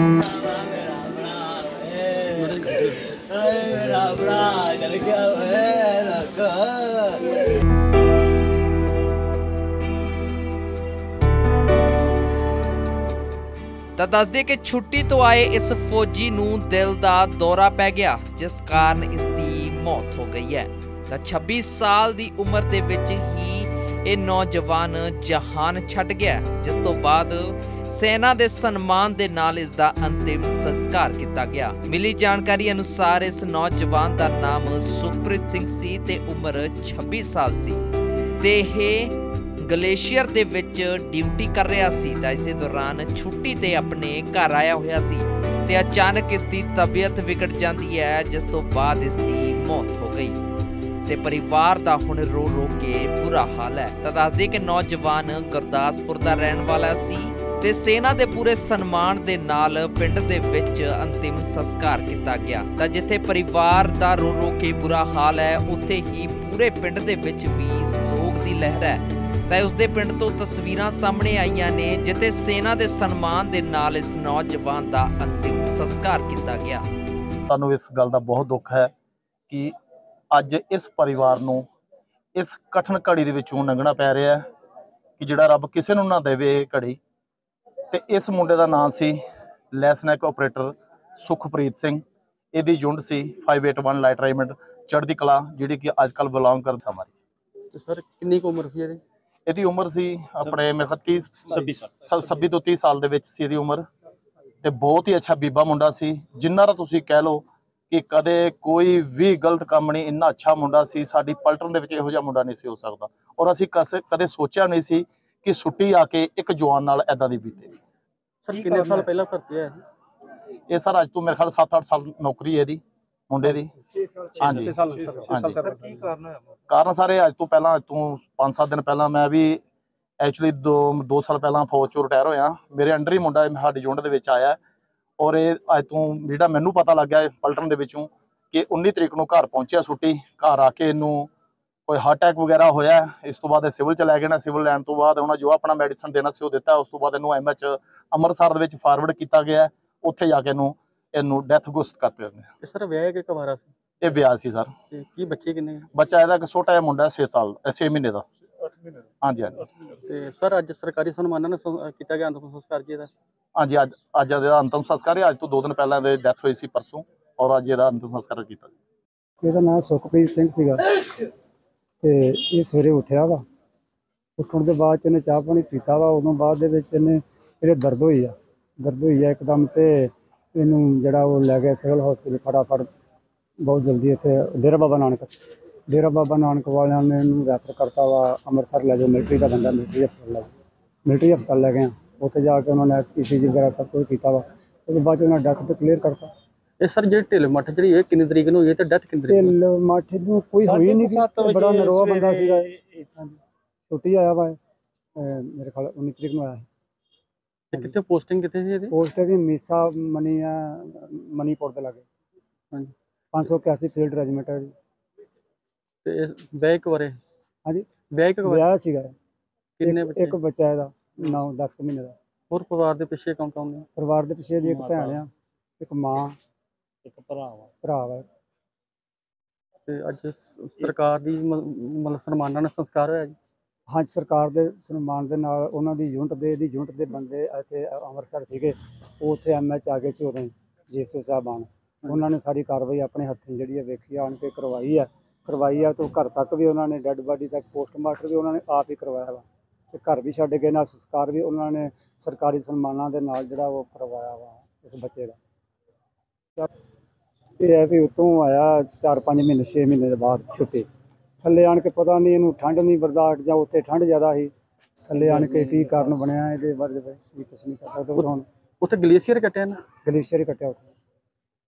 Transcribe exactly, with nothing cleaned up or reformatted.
ਤਾਂ ਦੱਸਦੇ ਕਿ ਛੁੱਟੀ ਤੋਂ ਆਏ ਇਸ ਫੌਜੀ ਨੂੰ ਦਿਲ ਦਾ ਦੌਰਾ ਪੈ ਗਿਆ, ਜਿਸ ਕਾਰਨ ਇਸ ਦੀ ਮੌਤ ਹੋ ਗਈ ਹੈ। ਤਾਂ ਛੱਬੀ ਸਾਲ ਦੀ ਉਮਰ ਦੇ ਵਿੱਚ ਹੀ ਇਹ ਨੌਜਵਾਨ ਜਹਾਨ ਛੱਡ ਗਿਆ, ਜਿਸ ਤੋਂ ਬਾਅਦ ਸੈਨਾ ਦੇ ਸਨਮਾਨ ਦੇ ਨਾਲ ਇਸ ਦਾ ਅੰਤਿਮ ਸੰਸਕਾਰ ਕੀਤਾ ਗਿਆ। ਮਿਲੀ ਜਾਣਕਾਰੀ ਅਨੁਸਾਰ ਇਸ ਨੌਜਵਾਨ ਦਾ ਨਾਮ ਸੁਖਪ੍ਰੀਤ ਸਿੰਘ ਸੀ ਤੇ ਉਮਰ ਛੱਬੀ ਸਾਲ ਸੀ ਤੇ ਇਹ ਗਲੇਸ਼ੀਅਰ ਦੇ ਵਿੱਚ ਡਿਊਟੀ ਕਰ ਰਿਹਾ ਸੀ। ਤਾਂ ਇਸੇ ਦੌਰਾਨ ਛੁੱਟੀ ਤੇ ਆਪਣੇ ਘਰ ਆਇਆ ਹੋਇਆ ਸੀ ਤੇ ਅਚਾਨਕ ਇਸ ਦੀ ਤਬੀਅਤ ਵਿਗੜ ਜਾਂਦੀ ਹੈ, ਜਿਸ ਤੋਂ ਬਾਅਦ ਇਸ ਦੀ ਮੌਤ ਹੋ ਗਈ ਤੇ ਪਰਿਵਾਰ ਦਾ ਹੁਣ ਰੋ ਰੋ ਕੇ ਬੁਰਾ ਹਾਲ ਹੈ। ਤਾਂ ਦੱਸਦੇ ਕਿ ਨੌਜਵਾਨ ਗੁਰਦਾਸਪੁਰ ਦਾ ਰਹਿਣ ਵਾਲਾ ਸੀ ਤੇ ਸੈਨਾ ਦੇ ਪੂਰੇ ਸਨਮਾਨ ਦੇ ਨਾਲ ਪਿੰਡ ਦੇ ਵਿੱਚ ਅੰਤਿਮ ਸੰਸਕਾਰ ਕੀਤਾ ਗਿਆ। ਤਾਂ ਜਿੱਥੇ ਪਰਿਵਾਰ ਦਾ ਰੋ ਰੋ ਕੇ ਬੁਰਾ ਹਾਲ ਹੈ, ਉੱਥੇ ਹੀ ਪੂਰੇ ਪਿੰਡ ਦੇ ਵਿੱਚ ਵੀ ਸੋਗ ਦੀ ਲਹਿਰ ਹੈ। ਤਾਂ ਉਸਦੇ ਪਿੰਡ ਤੋਂ ਤਸਵੀਰਾਂ ਸਾਹਮਣੇ ਆਈਆਂ ਨੇ, ਜਿੱਥੇ ਸੈਨਾ ਦੇ ਸਨਮਾਨ ਦੇ ਨਾਲ ਇਸ ਨੌਜਵਾਨ ਦਾ ਅੰਤਿਮ ਸੰਸਕਾਰ ਕੀਤਾ ਗਿਆ। ਤੁਹਾਨੂੰ ਇਸ ਗੱਲ ਦਾ ਬਹੁਤ ਦੁੱਖ ਹੈ ਕਿ ਅੱਜ ਇਸ ਪਰਿਵਾਰ ਨੂੰ ਇਸ ਕਠਿਨ ਘੜੀ ਦੇ ਵਿੱਚੋਂ ਲੰਘਣਾ ਪੈ ਰਿਹਾ ਹੈ ਕਿ ਜਿਹੜਾ ਰੱਬ ਕਿਸੇ ਨੂੰ ਨਾ ਦੇਵੇ ਇਹ ਘੜੀ। ਤੇ ਇਸ ਮੁੰਡੇ ਦਾ ਨਾਮ ਸੀ ਲੈਸਨੈਕ ਆਪਰੇਟਰ ਸੁਖਪ੍ਰੀਤ ਸਿੰਘ। ਇਹਦੀ ਯੂਨਿਟ ਸੀ five eight one light regiment ਚੜ੍ਹਦੀ ਕਲਾ, ਜਿਹੜੀ ਕਿ ਅੱਜ ਕੱਲ੍ਹ ਬਿਲੋਂਗ ਕਰਦਾ ਹਮਾਰੀ। ਸਰ ਕਿੰਨੀ ਕੁ ਉਮਰ ਸੀ ਇਹਦੀ? ਇਹਦੀ ਉਮਰ ਸੀ ਆਪਣੇ ਮੇਰੇ ਤੀਸ ਛੱਬੀ ਤੋਂ ਤੀਹ ਸਾਲ ਦੇ ਵਿੱਚ ਸੀ ਇਹਦੀ ਉਮਰ। ਤੇ ਬਹੁਤ ਹੀ ਅੱਛਾ ਬੀਬਾ ਮੁੰਡਾ ਸੀ, ਜਿੰਨਾ ਦਾ ਤੁਸੀਂ ਕਹਿ ਲਓ ਕਿ ਕਦੇ ਕੋਈ ਵੀ ਗਲਤ ਕੰਮ ਨਹੀਂ। ਇੰਨਾ ਅੱਛਾ ਮੁੰਡਾ ਸੀ, ਸਾਡੀ ਪਲਟਨ ਦੇ ਵਿੱਚ ਇਹੋ ਜਿਹਾ ਮੁੰਡਾ ਨਹੀਂ ਸੀ ਹੋ ਸਕਦਾ। ਔਰ ਅਸੀਂ ਕਦੇ ਕਦੇ ਸੋਚਿਆ ਨਹੀਂ ਸੀ ਕਿ ਛੁੱਟੀ ਆ ਕੇ ਇੱਕ ਜਵਾਨ ਨਾਲ ਐਦਾਂ ਦੀ ਬੀਤੇਗੀ। ਸਰ ਕਿੰਨੇ ਸਾਲ ਪਹਿਲਾਂ ਭਰਤੀ ਹੋਇਆ ਇਹ? ਸਰ ਅੱਜ ਤੋਂ ਮੇਰੇ ਖਿਆਲ ਸੱਤ ਅੱਠ ਸਾਲ ਨੌਕਰੀ ਹੈ ਇਹਦੀ ਮੁੰਡੇ ਦੀ। ਹਾਂਜੀ ਕਾਰਨ ਸਾਰੇ ਅੱਜ ਤੋਂ ਪਹਿਲਾਂ ਅੱਜ ਤੋਂ ਪੰਜ ਸੱਤ ਦਿਨ ਪਹਿਲਾਂ ਮੈਂ ਵੀ ਐਕਚੁਅਲੀ ਦੋ ਦੋ ਸਾਲ ਪਹਿਲਾਂ ਫੌਜ ਚੋਂ ਰਿਟਾਇਰ ਹੋਇਆ। ਮੇਰੇ ਅੰਡਰ ਹੀ ਮੁੰਡਾ ਸਾਡੀ ਯੂਨਿਟ ਦੇ ਵਿੱਚ ਆਇਆ ਔਰ ਇਹ ਅੱਜ ਤੋਂ ਜਿਹੜਾ ਮੈਨੂੰ ਪਤਾ ਲੱਗਿਆ ਪਲਟਨ ਦੇ ਵਿੱਚੋਂ ਕਿ ਉੱਨੀ ਤਰੀਕ ਨੂੰ ਘਰ ਪਹੁੰਚਿਆ ਛੁੱਟੀ। ਘਰ ਆ ਕੇ ਇਹਨੂੰ ਕੋਈ ਹਾਰਟ ਅਟੈਕ ਵਗੈਰਾ ਹੋਇਆ। ਇਸ ਤੋਂ ਬਾਅਦ ਸਿਵਲ ਚ ਲੈ ਗਏ ਨਾ, ਸਿਵਲ ਲੈਣ ਤੋਂ ਬਾਅਦ ਉਹਨਾਂ ਜੋ ਆਪਣਾ ਮੈਡੀਸਨ ਦੇਣਾ ਸੀ ਉਹ ਦਿੱਤਾ। ਉਸ ਤੋਂ ਬਾਅਦ ਇਹਨੂੰ ਐਮ ਐਚ ਅੰਮ੍ਰਿਤਸਰ ਦੇ ਵਿੱਚ ਫਾਰਵਰਡ ਕੀਤਾ ਗਿਆ। ਉੱਥੇ ਜਾ ਕੇ ਇਹਨੂੰ ਇਹਨੂੰ ਡੈਥ ਘੋਸ਼ਿਤ ਕਰਤੇ ਉਹਨੇ। ਸਰ ਵਿਆਹ ਕਿ ਕੁਆਰਾ ਸੀ? ਇਹ ਵਿਆਹ ਸੀ ਸਰ। ਕੀ ਬੱਚੇ ਕਿੰਨੇ? ਬੱਚਾ ਇਹਦਾ ਇੱਕ ਛੋਟਾ ਜਿਹਾ ਮੁੰਡਾ ਛੇ ਸਾਲ ਛੇ ਮਹੀਨੇ ਦਾ। ਹਾਂਜੀ ਹਾਂਜੀ। ਤੇ ਸਰ ਅੱਜ ਸਰਕਾਰੀ ਸਨਮਾਨਾਂ ਨਾਲ ਕੀਤਾ ਗਿਆ ਅੰਤਿਮ ਸੰਸਕਾਰ ਜੀ ਇਹਦਾ? ਹਾਂਜੀ ਅੱਜ ਅੱਜ ਇਹਦਾ ਅੰਤਿਮ ਸੰਸਕਾਰ ਹੈ। ਅੱਜ ਤੋਂ ਦੋ ਦਿਨ ਪਹਿਲਾਂ ਇਹਦੀ ਡੈਥ ਹੋਈ ਸੀ ਪਰਸੋਂ, ਔਰ ਅੱਜ ਇਹਦਾ ਅੰਤਿਮ ਸੰਸਕਾਰ ਕੀਤਾ। ਇਹਦਾ ਨਾਮ ਸੁਖਪ੍ਰੀਤ ਸਿੰਘ ਸੀਗਾ ਤੇ ਇਹ ਸਵੇਰੇ ਉੱਠਿਆ ਵਾ। ਉੱਠਣ ਦੇ ਬਾਅਦ ਇਹਨੇ ਚਾਹ ਪਾਣੀ ਪੀਤਾ ਵਾ। ਉਦੋਂ ਬਾਅਦ ਦੇ ਵਿੱਚ ਇਹਨੇ ਇਹਦੇ ਦਰਦ ਹੋਈ ਆ ਦਰਦ ਹੋਈ ਆ ਇੱਕਦਮ, ਤੇ ਇਹਨੂੰ ਜਿਹੜਾ ਉਹ ਲੈ ਗਿਆ ਸਿਵਲ ਹਸਪੀਟਲ ਫਟਾਫਟ ਬਹੁਤ ਜਲਦੀ। ਇੱਥੇ ਡੇਰਾ ਬਾਬਾ ਨਾਨਕ ਡੇਰਾ ਬਾਬਾ ਨਾਨਕ ਵਾਲਿਆਂ ਨੇ ਇਹਨੂੰ ਰੈਫਰ ਕਰਤਾ ਵਾ ਅੰਮ੍ਰਿਤਸਰ ਲੈ ਜਾਓ, ਮਿਲਟਰੀ ਦਾ ਬੰਦਾ ਮਿਲਟਰੀ ਹਸਪਤਾਲ ਲੈ ਮਿਲਟਰੀ ਹਸਪਤਾਲ ਲੈ ਗਏ। ਉੱਥੇ ਜਾ ਕੇ ਉਹਨਾਂ ਨੇ ਈ ਸੀ ਜੀ ਵਗੈਰਾ ਸਭ ਕੁਝ ਕੀਤਾ ਵਾ। ਉਹਦੇ ਬਾਅਦ ਉਹਨਾਂ ਡੈਥ ਤੇ ਕਲੀਅਰ ਕਰਤਾ। ਇਹ ਸਰ ਜਿਹੜੀ ਢਿੱਲ ਮੱਠ ਜਿਹੜੀ ਇਹ ਕਿੰਨੀ ਤਰੀਕ ਨੂੰ ਹੋਈ ਹੈ ਤੇ ਡੈਥ ਕਿੰਨੀ ਤਰੀਕ? ਢਿੱਲ ਮੱਠ ਨੂੰ ਕੋਈ ਹੋਈ ਨਹੀਂ, ਬੜਾ ਨਰੋਆ ਬੰਦਾ ਸੀਗਾ। ਛੁੱਟੀ ਆਇਆ ਵਾ ਮੇਰੇ ਖਿਆਲ ਉੱਨੀ ਤਰੀਕ ਨੂੰ ਆਇਆ। ਤੇ ਕਿੱਥੇ ਪੋਸਟਿੰਗ ਕਿੱਥੇ ਸੀ ਇਹਦੀ? ਪੋਸਟ ਇਹਦੀ ਮੀਸਾ ਮਨੀ ਆ ਮਨੀਪੁਰ ਦੇ ਲਾਗੇ। ਹਾਂਜੀ ਪੰਜ ਸੌ ਇਕਿਆਸੀ ਫੀਲਡ ਰੈਜੀਮੈਂਟ ਹੈ ਜੀ। ਤੇ ਵਿਆਹ ਕਵਾਰੇ? ਹਾਂਜੀ ਵਿਆਹ ਕਵਾਰੇ ਵਿਆਹ ਸੀਗਾ। ਕਿੰਨੇ ਬੱਚੇ? ਇੱਕ ਬੱਚਾ ਇਹਦਾ ਨੌ ਦਸ ਕੁ ਮਹੀਨੇ ਦਾ। ਹੋਰ ਪਰਿਵਾਰ ਦੇ ਪਿੱਛੇ ਕੌਣ ਕੌਣ ਨੇ? ਪਰਿਵਾਰ ਦੇ ਪਿੱਛੇ ਦੀ ਇੱਕ ਭੈਣ ਆ, ਇੱਕ ਮਾਂ, ਇੱਕ ਭਰਾ ਵਾ ਭਰਾ ਵਾ। ਤੇ ਅੱਜ ਸਰਕਾਰ ਦੀ ਮਤਲਬ ਸਨਮਾਨਾਂ ਨਾਲ ਸੰਸਕਾਰ ਹੋਇਆ ਜੀ? ਹਾਂਜੀ ਸਰਕਾਰ ਦੇ ਸਨਮਾਨ ਦੇ ਨਾਲ ਉਹਨਾਂ ਦੀ ਯੂਨਿਟ ਦੇ ਇਹਦੀ ਯੂਨਿਟ ਦੇ ਬੰਦੇ ਇੱਥੇ ਅੰਮ੍ਰਿਤਸਰ ਸੀਗੇ, ਉਹ ਉੱਥੇ ਐਮ ਐਚ ਆ ਗਏ ਸੀ ਉਦੋਂ ਜੀ ਸੀ ਸਾਹਿਬਾਨ। ਉਹਨਾਂ ਨੇ ਸਾਰੀ ਕਾਰਵਾਈ ਆਪਣੇ ਹੱਥੀਂ ਜਿਹੜੀ ਹੈ ਵੇਖੀ ਆਣ ਕੇ ਕਰਵਾਈ ਆ ਕਰਵਾਈ ਆ ਤੋਂ ਘਰ ਤੱਕ ਵੀ ਉਹਨਾਂ ਨੇ ਡੈੱਡ ਬਾਡੀ ਤੱਕ ਪੋਸਟਮਾਰਟਮ ਵੀ ਉਹਨਾਂ ਨੇ ਆਪ ਹੀ ਕਰਵਾਇਆ ਵਾ ਤੇ ਘਰ ਵੀ ਛੱਡ ਗਏ ਨਾਲ ਸੰਸਕਾਰ ਵੀ ਉਹਨਾਂ ਨੇ ਸਰਕਾਰੀ ਸਨਮਾਨਾਂ ਦੇ ਨਾਲ ਜਿਹੜਾ ਉਹ ਕਰਵਾਇਆ ਵਾ ਇਸ ਬੱਚੇ ਦਾ। ਇਹ ਹੈ ਵੀ ਉੱਤੋਂ ਆਇਆ ਚਾਰ ਪੰਜ ਮਹੀਨੇ ਛੇ ਮਹੀਨੇ ਦੇ ਬਾਅਦ ਛੁੱਟੀ। ਥੱਲੇ ਆਣ ਕੇ ਪਤਾ ਨਹੀਂ ਇਹਨੂੰ ਠੰਡ ਨਹੀਂ ਬਰਦਾਸ਼ਤ ਜਾਂ ਉੱਥੇ ਠੰਡ ਜ਼ਿਆਦਾ ਸੀ। ਥੱਲੇ ਆਣ ਕੇ ਕੀ ਕਾਰਨ ਬਣਿਆ ਇਹਦੇ ਬਾਰੇ ਕੁਛ ਨਹੀਂ ਕਰ ਸਕਦੇ ਹੁਣ। ਉੱਥੇ ਗਲੇਸ਼ੀਅਰ ਕੱਟਿਆ ਨਾ? ਗਲੇਸ਼ੀਅਰ ਕੱਟਿਆ ਉੱਥੇ।